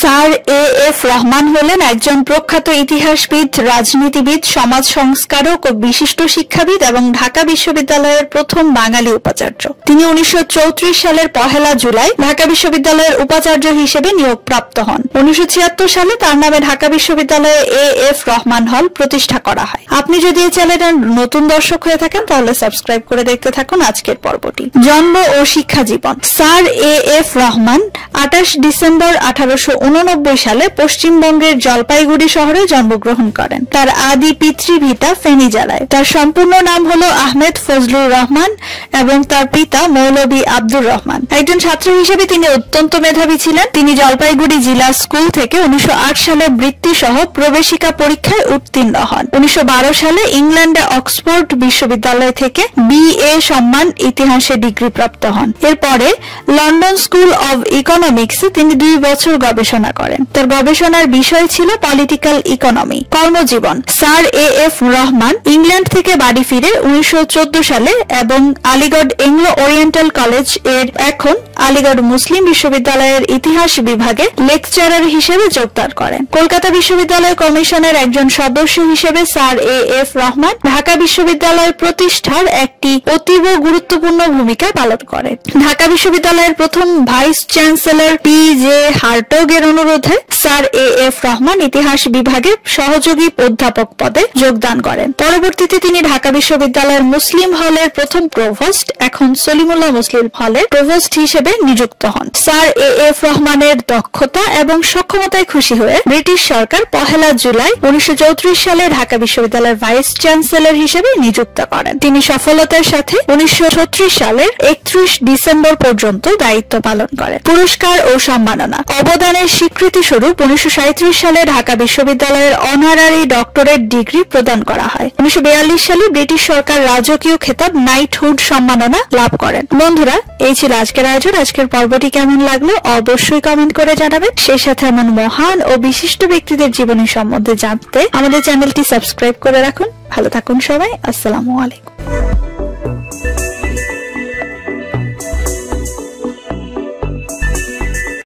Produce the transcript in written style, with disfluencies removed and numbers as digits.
Sir A F. Rahman হলেন একজন প্রখ্যাত ইতিহাসবিদ, রাজনীতিবিদ, সমাজ সংস্কারক ও বিশিষ্ট শিক্ষাবিদ এবং ঢাকা বিশ্ববিদ্যালয়ের প্রথম বাঙালি উপাচার্য। তিনি 1934 সালের 1 জুলাই ঢাকা বিশ্ববিদ্যালয়ের উপাচার্য হিসেবে নিয়োগপ্রাপ্ত হন। 1976 সালে তার নামে ঢাকা বিশ্ববিদ্যালয়ে এ.এফ. রহমান হল প্রতিষ্ঠা করা হয়। আপনি যদি এই চ্যানেলের নতুন দর্শক হয়ে থাকেন তাহলে সাবস্ক্রাইব করে দেখতে থাকুন আজকের পর্বটি। জন্ম ও শিক্ষা জীবন। Sir A F. রহমান 28 ডিসেম্বর 1889 সালে পশ্চিমবঙ্গের জলপাইগুড়ি শহরে জন্মগ্রহণ করেন। তার আদি পিতৃভিটা ফেনী জেলায়। তার সম্পূর্ণ নাম হলো আহমেদ ফজলুর রহমান এবং তার পিতা মৌলভী আব্দুর রহমান। একজন ছাত্র হিসেবে তিনি অত্যন্ত মেধাবী ছিলেন। তিনি জলপাইগুড়ি জিলা স্কুল থেকে 1908 সালে বৃত্তি সহ প্রবেশিকা পরীক্ষায় উত্তীর্ণ হন। 1912 সালে ইংল্যান্ডে অক্সফোর্ড বিশ্ববিদ্যালয় থেকে BA সম্মান ইতিহাসে ডিগ্রি প্রাপ্ত হন। এরপরে লন্ডন স্কুল অব ইকোনমিক্সে তিনি 2 বছর গবেষণা করেন। তার গবেষণার বিষয় ছিল পলিটিক্যাল ইকোনমি। কর্মজীবন। Sir A F. রহমান ইংল্যান্ড থেকে বাড়ি ফিরে 1914 সালে এবং আলিগড় এংলো ওরিয়েন্টাল কলেজ এর এখন আলিগড় মুসলিম বিশ্ববিদ্যালয়ের ইতিহাস বিভাগে লেকচারার হিসেবে যোগদান করেন। কলকাতা বিশ্ববিদ্যালয় কমিশনের একজন সদস্য হিসেবে স্যার এ.এফ. রহমান ঢাকা বিশ্ববিদ্যালয় প্রতিষ্ঠার একটি অতীব গুরুত্বপূর্ণ ভূমিকা পালন করেন। ঢাকা বিশ্ববিদ্যালয়ের প্রথম ভাইস চ্যান্সেলর J. হার্টগ এর অনুরোধে স্যার এ.এফ. রহমান ইতিহাস বিভাগে সহযোগী অধ্যাপক পদে যোগদান করেন। পরবর্তীতে তিনি ঢাকা বিশ্ববিদ্যালয়ের মুসলিম হলের প্রথম প্রভোস্ট, এখন সলিমুল্লাহ মুসলিম হলের প্রভোস্ট হিসেবে নিযুক্ত হন। Sir A F. রহমানের দক্ষতা এবং সক্ষমতায় খুশি হয়ে ব্রিটিশ সরকার 1 জুলাই 1934 সালে ঢাকা বিশ্ববিদ্যালয়ের ভাইস চ্যান্সেলর হিসেবে নিযুক্ত করেন। তিনি সফলতার সাথে 1936 সালের 31 ডিসেম্বর পর্যন্ত দায়িত্ব পালন করেন। পুরস্কার ও সম্মাননা। অবদানের স্বীকৃতি স্বরূপ 1937 সালে ঢাকা বিশ্ববিদ্যালয়ের অনারারি ডক্টরেট ডিগ্রি প্রদান করা হয়। 1942 সালে ব্রিটিশ সরকার রাজকীয় খেতাব নাইটহুড সম্মাননা লাভ করেন। বন্ধুরা, এই ছিল আজকের আয়োজন। আজকের পর্বটি কেমন লাগলো অবশ্যই কমেন্ট করে জানাবেন। সেই সাথে এমন মহান ও বিশিষ্ট ব্যক্তিদের জীবনী সম্বন্ধে জানতে আমাদের চ্যানেলটি সাবস্ক্রাইব করে রাখুন। ভালো থাকুন সবাই। আসসালামু আলাইকুম।